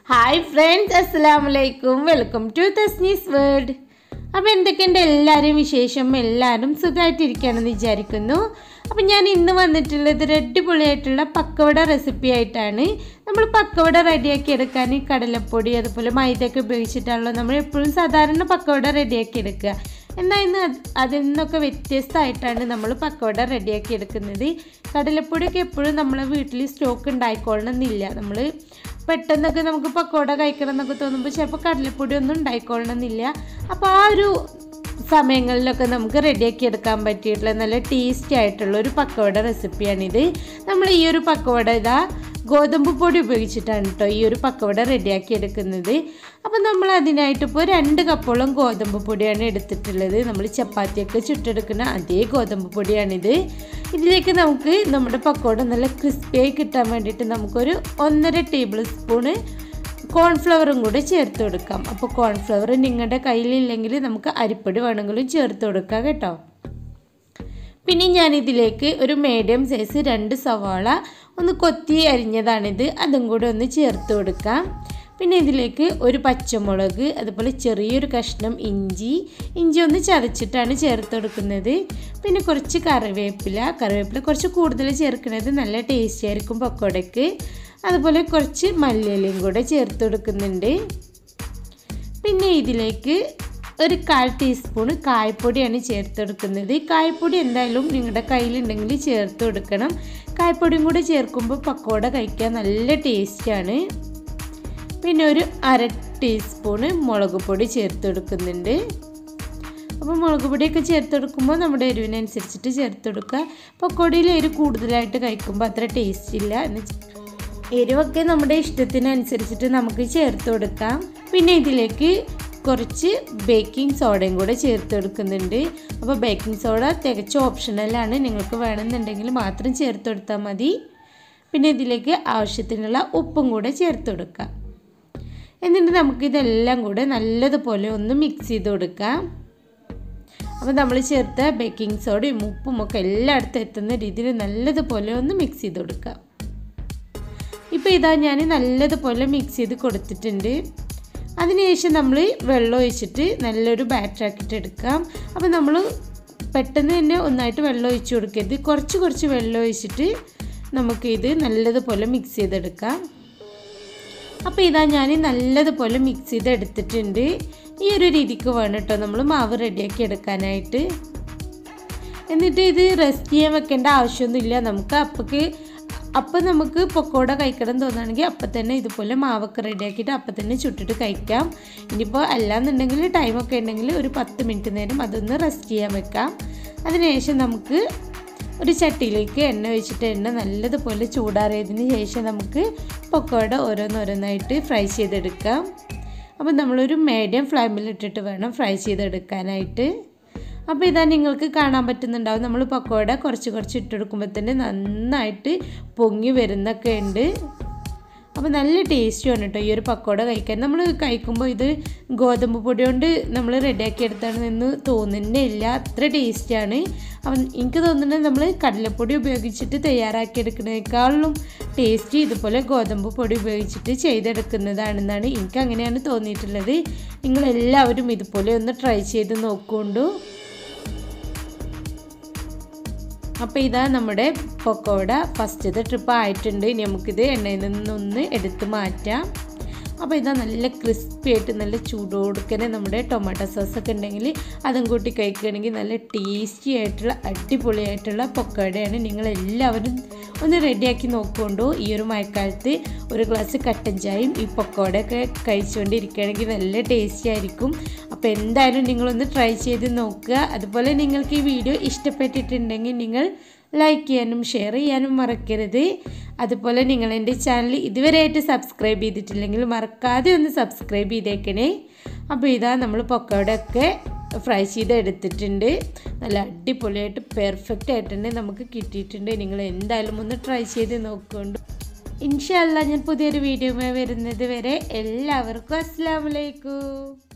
Hi friends, അസ്സലാമു അലൈക്കും. Welcome to Tasnees world. അപ്പോൾ എന്തൊക്കെയുണ്ട് എല്ലാവരും വിശേഷം? എല്ലാവരും സുഖമായിട്ടിരിക്കുകയാണെന്ന് വിചാരിക്കുന്നു. അപ്പോൾ ഞാൻ ഇന്ന് വന്നിട്ടുള്ളത് ഒരു അടിപൊളിയായിട്ടുള്ള പക്കവട റെസിപ്പി ആയിട്ടാണ്. നമ്മൾ പക്കവട റെഡിയാക്കി എടുക്കാൻ കടലപ്പൊടി അതുപോലെ മൈദയൊക്കെ ഉപയോഗിച്ചിട്ടാണല്ലോ നമ്മൾ എപ്പോഴും സാധാരണ പക്കവട റെഡിയാക്കി എടുക്കുക. എന്നാൽ ഇന്ന് അതിൽ നിന്നൊക്കെ വ്യത്യസ്തമായിട്ടാണ് നമ്മൾ പക്കവട റെഡിയാക്കി എടുക്കുന്നത്. കടലപ്പൊടിയൊക്കെ എപ്പോഴും നമ്മളെ വീട്ടിൽ സ്റ്റോക്ക് ഉണ്ടായിക്കൊള്ളണമെന്നില്ല. നമ്മൾ പെട്ടെന്നൊക്കെ നമുക്ക് പക്കോട കഴിക്കണം എന്നൊക്കെ തോന്നുമ്പോൾ ചിലപ്പോൾ കടലപ്പൊടി ഒന്നും ഉണ്ടായിക്കൊള്ളണമെന്നില്ല. അപ്പോൾ ആ ഒരു സമയങ്ങളിലൊക്കെ നമുക്ക് റെഡിയാക്കി എടുക്കാൻ പറ്റിയിട്ടുള്ള നല്ല ടേസ്റ്റി ആയിട്ടുള്ള ഒരു പക്കവട റെസിപ്പിയാണിത്. നമ്മൾ ഈ ഒരു പക്കവട ഗോതമ്പ് പൊടി ഉപയോഗിച്ചിട്ടാണ് കേട്ടോ ഈ ഒരു പക്കവട റെഡിയാക്കി എടുക്കുന്നത്. അപ്പോൾ നമ്മൾ അതിനായിട്ട് ഇപ്പോൾ 2 കപ്പോളം ഗോതമ്പ് പൊടിയാണ് എടുത്തിട്ടുള്ളത്. നമ്മൾ ചപ്പാത്തിയൊക്കെ ചുട്ടെടുക്കുന്ന അതേ ഗോതമ്പ് പൊടിയാണിത്. ഇതിലേക്ക് നമുക്ക് നമ്മുടെ പക്കവട നല്ല ക്രിസ്പിയായി കിട്ടാൻ വേണ്ടിയിട്ട് നമുക്കൊരു 1.5 ടേബിൾ സ്പൂണ് കോൺഫ്ലവറും കൂടെ ചേർത്ത് കൊടുക്കാം. അപ്പോൾ കോൺഫ്ലവർ നിങ്ങളുടെ കയ്യിലില്ലെങ്കിൽ നമുക്ക് അരിപ്പൊടി വേണമെങ്കിലും ചേർത്ത് കൊടുക്കാം കേട്ടോ. പിന്നെ ഞാനിതിലേക്ക് ഒരു മീഡിയം സൈസ് 2 സവാള ഒന്ന് കൊത്തി അരിഞ്ഞതാണിത്, അതും കൂടെ ഒന്ന് ചേർത്ത് കൊടുക്കാം. പിന്നെ ഇതിലേക്ക് ഒരു പച്ചമുളക്, അതുപോലെ ചെറിയൊരു കഷ്ണം ഇഞ്ചി ഒന്ന് ചതച്ചിട്ടാണ് ചേർത്ത് കൊടുക്കുന്നത്. പിന്നെ കുറച്ച് കറിവേപ്പില കുറച്ച് കൂടുതൽ ചേർക്കുന്നത് നല്ല ടേസ്റ്റി ആയിരിക്കും പക്കോടയ്ക്ക്. അതുപോലെ കുറച്ച് മല്ലിയിലയും കൂടെ ചേർത്ത് കൊടുക്കുന്നുണ്ട്. പിന്നെ ഇതിലേക്ക് ഒരു 1/4 ടീസ്പൂണ് കായപ്പൊടിയാണ് ചേർത്ത് കൊടുക്കുന്നത്. കായപ്പൊടി എന്തായാലും നിങ്ങളുടെ കയ്യിലുണ്ടെങ്കിൽ ചേർത്ത് കൊടുക്കണം. കായപ്പൊടിയും കൂടെ ചേർക്കുമ്പോൾ പക്കോട കഴിക്കാൻ നല്ല ടേസ്റ്റാണ്. പിന്നെ ഒരു 1/2 ടീസ്പൂണ് മുളക് പൊടി ചേർത്ത് കൊടുക്കുന്നുണ്ട്. അപ്പോൾ മുളക് പൊടിയൊക്കെ ചേർത്ത് കൊടുക്കുമ്പോൾ നമ്മുടെ എരിവിനനുസരിച്ചിട്ട് ചേർത്ത് കൊടുക്കുക. പക്കോടയിൽ എരിവ് കൂടുതലായിട്ട് കഴിക്കുമ്പോൾ അത്ര ടേസ്റ്റ് ഇല്ല. എരിവൊക്കെ നമ്മുടെ ഇഷ്ടത്തിനനുസരിച്ചിട്ട് നമുക്ക് ചേർത്ത് കൊടുക്കാം. പിന്നെ ഇതിലേക്ക് കുറച്ച് ബേക്കിംഗ് സോഡയും കൂടെ ചേർത്ത് കൊടുക്കുന്നുണ്ട്. അപ്പോൾ ബേക്കിംഗ് സോഡ തികച്ച ഓപ്ഷണലാണ്, നിങ്ങൾക്ക് വേണമെന്നുണ്ടെങ്കിൽ മാത്രം ചേർത്ത് കൊടുത്താൽ മതി. പിന്നെ ഇതിലേക്ക് ആവശ്യത്തിനുള്ള ഉപ്പും കൂടെ ചേർത്ത് കൊടുക്കാം. എന്നിട്ട് നമുക്കിതെല്ലാം കൂടെ നല്ലതുപോലെ ഒന്ന് മിക്സ് ചെയ്ത് കൊടുക്കാം. അപ്പോൾ നമ്മൾ ചേർത്ത ബേക്കിംഗ് സോഡയും ഉപ്പും ഒക്കെ എല്ലായിടത്തും എത്തുന്ന രീതിയിൽ നല്ലതുപോലെ ഒന്ന് മിക്സ് ചെയ്ത് കൊടുക്കാം. ഇപ്പോൾ ഞാൻ നല്ലതുപോലെ മിക്സ് ചെയ്ത് കൊടുത്തിട്ടുണ്ട്. അതിനുശേഷം നമ്മൾ വെള്ളം ഒഴിച്ചിട്ട് നല്ലൊരു ബാറ്ററാക്കിയിട്ട് എടുക്കാം. അപ്പോൾ നമ്മൾ പെട്ടെന്ന് തന്നെ ഒന്നായിട്ട് വെള്ളം ഒഴിച്ച് കൊടുക്കരുത്, കുറച്ച് വെള്ളം ഒഴിച്ചിട്ട് നമുക്കിത് നല്ലതുപോലെ മിക്സ് ചെയ്തെടുക്കാം. അപ്പോൾ ഞാൻ നല്ലതുപോലെ മിക്സ് ചെയ്തെടുത്തിട്ടുണ്ട്. ഈ ഒരു രീതിക്ക് വേണം കേട്ടോ നമ്മൾ മാവ് റെഡിയാക്കി എടുക്കാനായിട്ട്. എന്നിട്ട് ഇത് റെസ്റ്റ് ചെയ്യാൻ വെക്കേണ്ട ആവശ്യമൊന്നുമില്ല. നമുക്ക് അപ്പം നമുക്ക് പക്കോട കഴിക്കണം തോന്നുകയാണെങ്കിൽ അപ്പം തന്നെ ഇതുപോലെ മാവൊക്കെ റെഡിയാക്കിയിട്ട് അപ്പം തന്നെ ചുട്ടിട്ട് കഴിക്കാം. ഇനിയിപ്പോൾ അല്ലാന്നുണ്ടെങ്കിൽ ടൈമൊക്കെ ഉണ്ടെങ്കിൽ ഒരു 10 മിനിറ്റ് നേരം അതൊന്ന് റെസ്റ്റ് ചെയ്യാൻ വെക്കാം. അതിനുശേഷം നമുക്ക് ഒരു ചട്ടിയിലേക്ക് എണ്ണ ഒഴിച്ചിട്ട് എണ്ണ നല്ലതുപോലെ ചൂടാറിയതിന് ശേഷം നമുക്ക് പക്കോട ഓരോന്നോരോന്നായിട്ട് ഫ്രൈ ചെയ്തെടുക്കാം. അപ്പോൾ നമ്മളൊരു മീഡിയം ഫ്ലെയിമിലിട്ടിട്ട് വേണം ഫ്രൈ ചെയ്തെടുക്കാനായിട്ട്. അപ്പോൾ നിങ്ങൾക്ക് കാണാൻ പറ്റുന്നുണ്ടാവും, നമ്മൾ പക്കോട കുറച്ച് ഇട്ടെടുക്കുമ്പോൾ തന്നെ നന്നായിട്ട് പൊങ്ങി വരുന്നൊക്കെ ഉണ്ട്. അപ്പോൾ നല്ല ടേസ്റ്റുമാണ് കേട്ടോ ഈ ഒരു പക്കോട കഴിക്കാൻ. നമ്മൾ കഴിക്കുമ്പോൾ ഇത് ഗോതമ്പ് പൊടി കൊണ്ട് നമ്മൾ റെഡിയാക്കി എടുത്താണെന്ന് തോന്നുന്നേ ഇല്ല, അത്ര ടേസ്റ്റിയാണ്. അപ്പം എനിക്ക് തോന്നുന്നത് നമ്മൾ കടലപ്പൊടി ഉപയോഗിച്ചിട്ട് തയ്യാറാക്കി എടുക്കുന്നതിനേക്കാളും ടേസ്റ്റ് ഇതുപോലെ ഗോതമ്പ് പൊടി ഉപയോഗിച്ചിട്ട് ചെയ്തെടുക്കുന്നതാണെന്നാണ് എനിക്ക് അങ്ങനെയാണ് തോന്നിയിട്ടുള്ളത്. നിങ്ങളെല്ലാവരും ഇതുപോലെ ഒന്ന് ട്രൈ ചെയ്ത് നോക്കുകൊണ്ടു. അപ്പോൾ നമ്മുടെ പക്കോട ഫസ്റ്റത്തെ ട്രിപ്പ് ആയിട്ടുണ്ട്. ഇനി നമുക്കിത് എണ്ണയിൽ നിന്നൊന്ന് എടുത്ത് മാറ്റാം. അപ്പോൾ നല്ല ക്രിസ്പി ആയിട്ട് നല്ല ചൂടോടുക്കനെ നമ്മുടെ ടൊമാറ്റോ സോസൊക്കെ ഉണ്ടെങ്കിൽ അതും കൂട്ടി കഴിക്കുകയാണെങ്കിൽ നല്ല ടേസ്റ്റി ആയിട്ടുള്ള അടിപൊളിയായിട്ടുള്ള പക്കോടയാണ്. നിങ്ങളെല്ലാവരും ഒന്ന് റെഡിയാക്കി നോക്കുകൊണ്ടു. ഈ ഒരു മഴക്കാലത്ത് ഒരു ഗ്ലാസ് കട്ടൻ ചായയും ഈ പക്കോടയൊക്കെ കഴിച്ചുകൊണ്ടിരിക്കുകയാണെങ്കിൽ നല്ല ടേസ്റ്റി ആയിരിക്കും. അപ്പോൾ എന്തായാലും നിങ്ങളൊന്ന് ട്രൈ ചെയ്ത് നോക്കുക. അതുപോലെ നിങ്ങൾക്ക് ഈ വീഡിയോ ഇഷ്ടപ്പെട്ടിട്ടുണ്ടെങ്കിൽ നിങ്ങൾ ലൈക്ക് ചെയ്യാനും ഷെയർ ചെയ്യാനും മറക്കരുത്. അതുപോലെ നിങ്ങൾ എൻ്റെ ചാനൽ ഇതുവരെയായിട്ട് സബ്സ്ക്രൈബ് ചെയ്തിട്ടില്ലെങ്കിൽ മറക്കാതെ ഒന്ന് സബ്സ്ക്രൈബ് ചെയ്തേക്കണേ. അപ്പോൾ നമ്മൾ പക്കോടയൊക്കെ ഫ്രൈ ചെയ്ത് എടുത്തിട്ടുണ്ട്. നല്ല അടിപൊളിയായിട്ട് പെർഫെക്റ്റ് ആയിട്ട് തന്നെ നമുക്ക് കിട്ടിയിട്ടുണ്ട്. നിങ്ങൾ എന്തായാലും ഒന്ന് ട്രൈ ചെയ്ത് നോക്കുന്നുണ്ട്. ഇൻഷാ അല്ലാഹ് ഞാൻ പുതിയൊരു വീഡിയോയുമായി വരുന്നത് വരെ എല്ലാവർക്കും അസ്സലാമു അലൈക്കും.